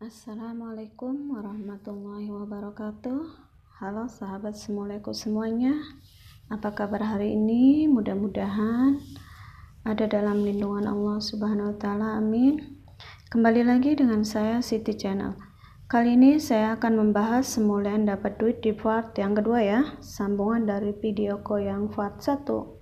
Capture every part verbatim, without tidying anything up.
Assalamualaikum warahmatullahi wabarakatuh. Halo sahabat semuleku semuanya, apa kabar hari ini? Mudah-mudahan ada dalam lindungan Allah subhanahu wa ta'ala, amin. Kembali lagi dengan saya Siti Channel. Kali ini saya akan membahas semulian dapat duit di part yang kedua ya, sambungan dari videoku yang part satu.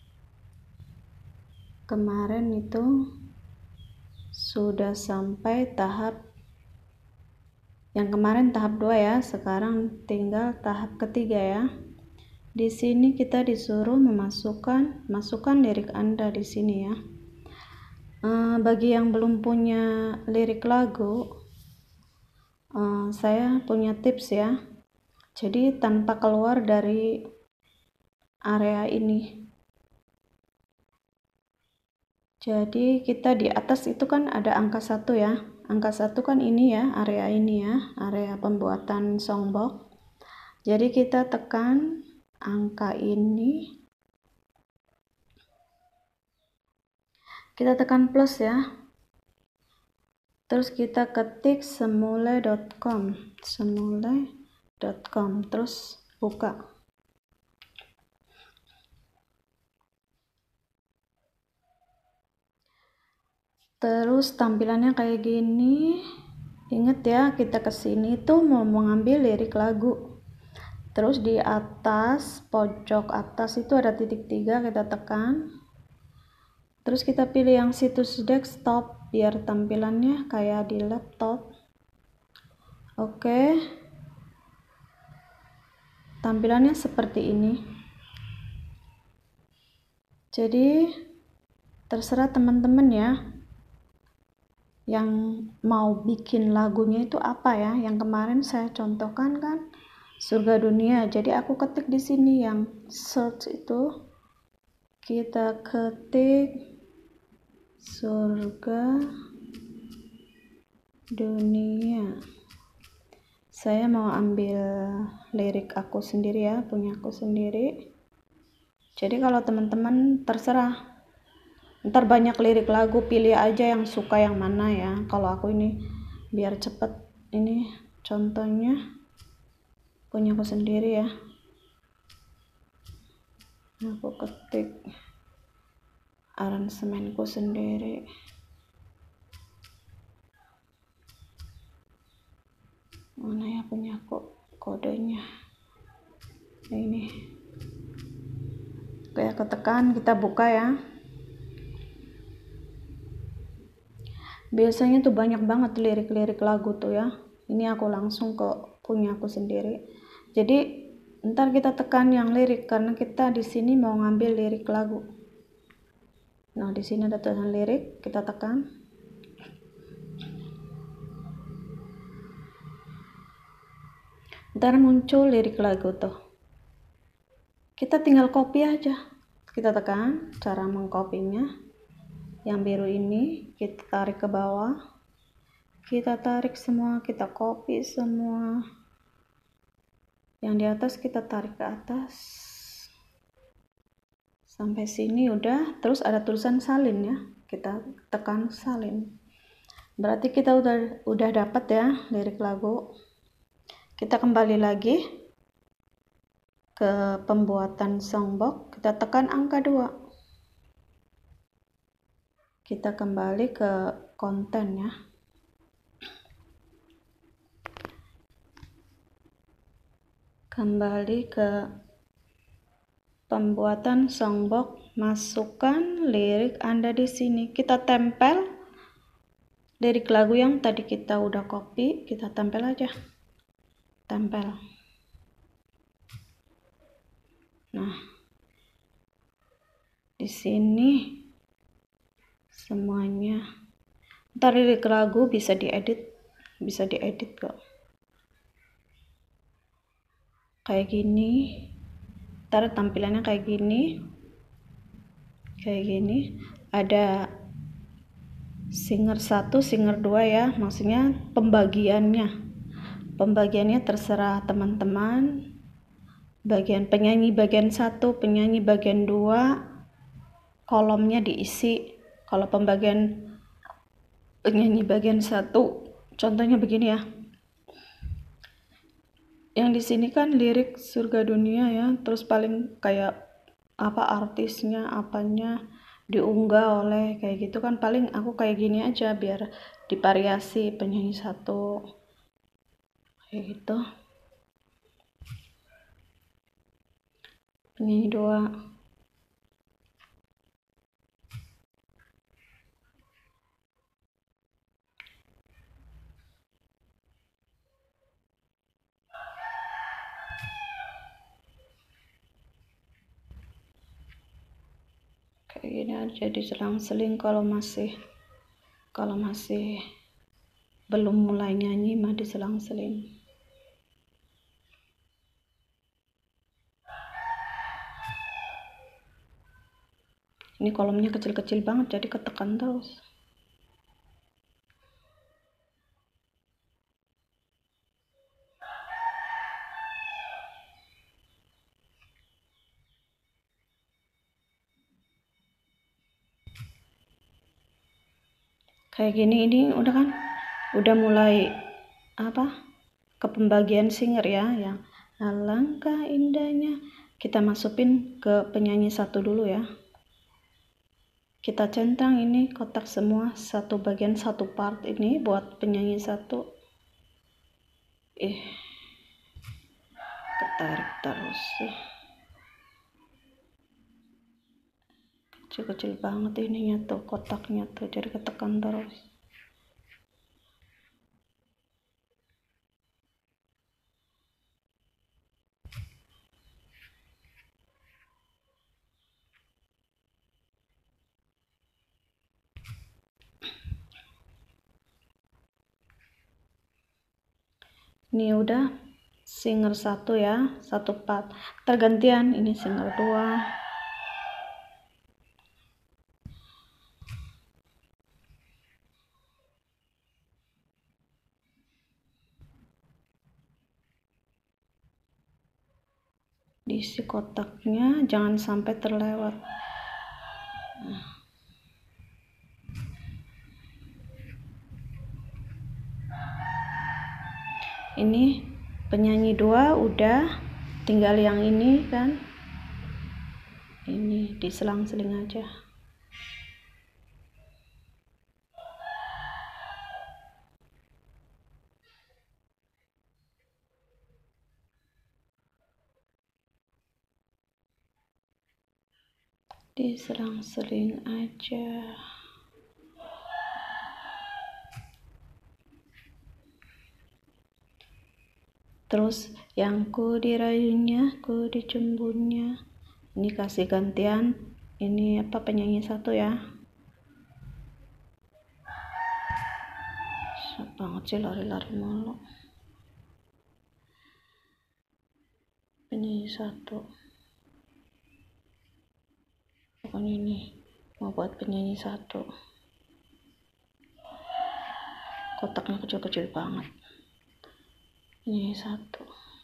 Kemarin itu sudah sampai tahap yang kemarin tahap dua ya, sekarang tinggal tahap ketiga ya. Di sini kita disuruh memasukkan masukkan lirik Anda di sini ya. Uh, bagi yang belum punya lirik lagu, uh, saya punya tips ya. Jadi tanpa keluar dari area ini. Jadi kita di atas itu kan ada angka satu ya. Angka satu kan ini ya, area ini ya, area pembuatan songbox. Jadi kita tekan angka ini. Kita tekan plus ya. Terus kita ketik semule dot com, semule dot com, terus buka. Terus tampilannya kayak gini. Ingat ya, kita kesini tuh mau mengambil lirik lagu. Terus di atas pojok atas itu ada titik tiga, kita tekan. Terus kita pilih yang situs desktop biar tampilannya kayak di laptop. Oke. Tampilannya seperti ini. Jadi terserah teman-teman ya, yang mau bikin lagunya itu apa ya. Yang kemarin saya contohkan kan Surga Dunia. Jadi aku ketik di sini yang search itu, kita ketik Surga Dunia. Saya mau ambil lirik aku sendiri ya, punya aku sendiri. Jadi kalau teman-teman terserah, ntar banyak lirik lagu, pilih aja yang suka yang mana ya. Kalau aku ini biar cepet, ini contohnya punya aku sendiri ya. Aku ketik aransemenku sendiri. Mana ya punya aku kodenya. Nah, ini kayak ketekan, kita buka ya. Biasanya tuh banyak banget lirik-lirik lagu tuh ya. Ini aku langsung ke punya aku sendiri. Jadi ntar kita tekan yang lirik karena kita di sini mau ngambil lirik lagu. Nah, di sini ada tulisan lirik, kita tekan. Ntar muncul lirik lagu tuh. Kita tinggal copy aja. Kita tekan cara mengkopinya. Yang biru ini kita tarik ke bawah, kita tarik semua, kita copy semua. Yang di atas kita tarik ke atas sampai sini udah. Terus ada tulisan salin ya, kita tekan salin. Berarti kita udah udah dapat ya lirik lagu. Kita kembali lagi ke pembuatan songbox, kita tekan angka dua. Kita kembali ke konten ya. Kembali ke pembuatan songbox, masukkan lirik Anda di sini. Kita tempel lirik lagu yang tadi kita udah copy, kita tempel aja. Tempel. Nah, di sini semuanya. Ntar lirik lagu bisa diedit, bisa diedit kok. Kayak gini. Ntar tampilannya kayak gini. Kayak gini. Ada singer satu, singer dua ya. Maksudnya pembagiannya. Pembagiannya terserah teman-teman. Bagian penyanyi bagian satu, penyanyi bagian dua, kolomnya diisi. Kalau pembagian penyanyi bagian satu Contohnya begini ya, yang di sini kan lirik Surga Dunia ya, terus paling kayak apa artisnya apanya diunggah oleh kayak gitu kan, paling aku kayak gini aja biar divariasi penyanyi satu kayak gitu, penyanyi dua. Kayak gini aja diselang-seling. Kalau masih kalau masih belum mulai nyanyi mah diselang-seling. Ini kolomnya kecil-kecil banget jadi ketekan terus. Kayak gini ini udah kan udah mulai apa ke pembagian singer ya, yang alangkah indahnya. Kita masukin ke penyanyi satu dulu ya, kita centang ini kotak semua, satu bagian satu part ini buat penyanyi satu. Eh ketarik terus sih, kecil-kecil banget ininya tuh, kotaknya tuh jadi ketekan terus. Ini udah singer satu ya, satu part tergantian, ini singer dua. Diisi kotaknya jangan sampai terlewat. Nah. Ini penyanyi dua udah, tinggal yang ini kan, ini diselang-seling aja. Diselang-seling aja. Terus yang ku dirayunya, ku dicembunnya, ini kasih gantian, ini apa penyanyi satu ya. Susah banget sih lari-lari mulu. Penyanyi satu, pokoknya ini mau buat penyanyi satu, kotaknya kecil-kecil banget. Penyanyi satu,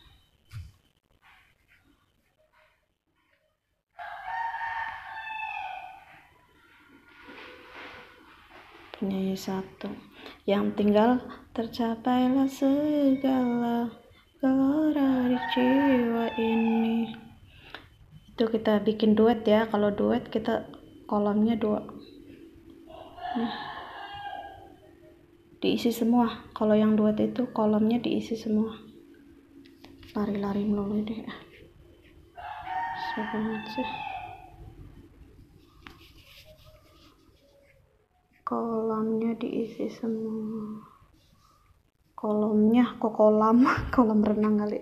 penyanyi satu, yang tinggal tercapailah segala gelora di jiwa ini. Itu kita bikin duet ya, kalau duet kita kolomnya dua nih, diisi semua. Kalau yang duet itu kolomnya diisi semua. Lari-lari melulu deh, susah banget sih. Kolomnya diisi semua, kolomnya kok kolam kolam renang kali.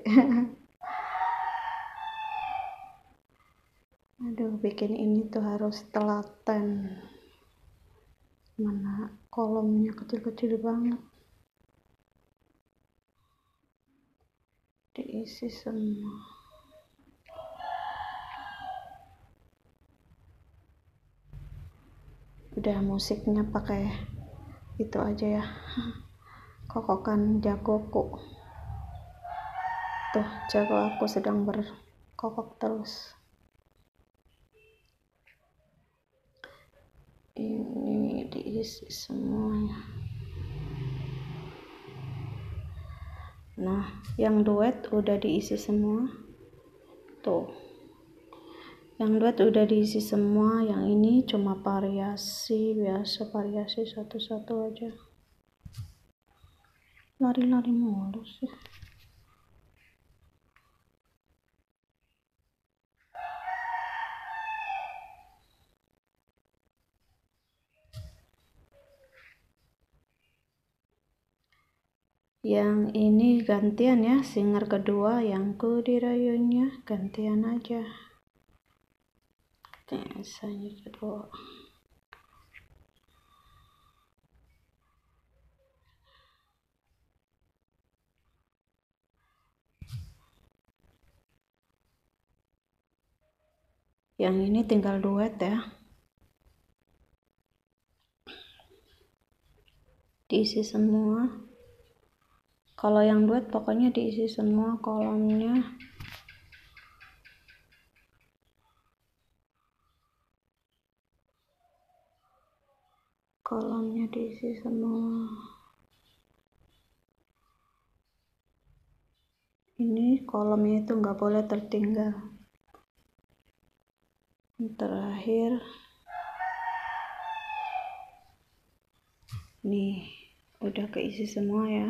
Aduh, bikin ini tuh harus telaten, mana kolomnya kecil-kecil banget, diisi semua. Udah musiknya pakai itu aja ya, kokokan jagoku tuh, jago aku sedang berkokok terus. Ini diisi semuanya. Nah, yang duet udah diisi semua tuh, yang duet udah diisi semua. Yang ini cuma variasi biasa, variasi satu-satu aja. Lari-lari mulu sih. Yang ini gantian ya, singer kedua yang ku dirayunya gantian aja. Biasanya kedua. Yang ini tinggal duet ya, diisi semua. Kalau yang duet pokoknya diisi semua kolomnya. Kolomnya diisi semua. Ini kolomnya itu nggak boleh tertinggal. Terakhir nih udah keisi semua ya,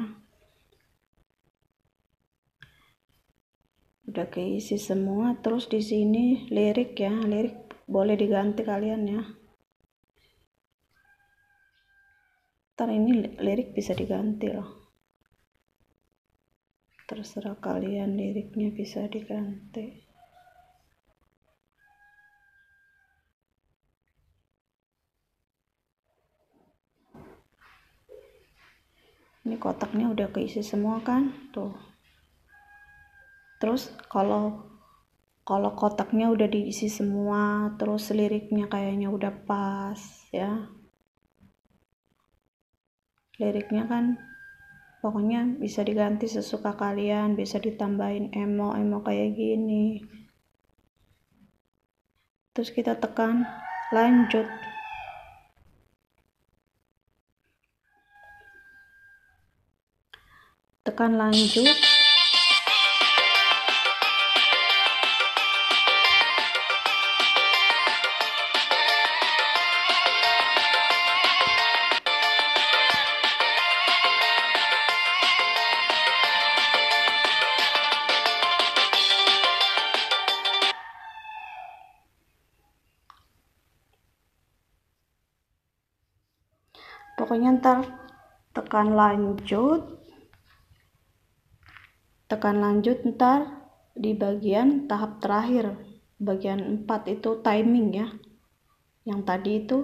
udah keisi semua. Terus di sini lirik ya, lirik boleh diganti kalian ya. Ntar ini lirik bisa diganti loh, terserah kalian, liriknya bisa diganti. Ini kotaknya udah keisi semua kan tuh. Terus kalau kalau kotaknya udah diisi semua, terus liriknya kayaknya udah pas ya, liriknya kan pokoknya bisa diganti sesuka kalian, bisa ditambahin emo-emo kayak gini. Terus kita tekan lanjut. Tekan lanjut. Pokoknya ntar tekan lanjut, tekan lanjut ntar di bagian tahap terakhir, bagian empat itu timing ya. Yang tadi itu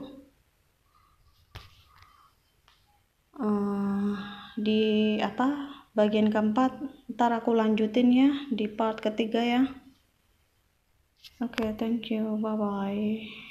uh, di apa bagian keempat, ntar aku lanjutin ya di part ketiga ya. Oke, okay, thank you, bye bye.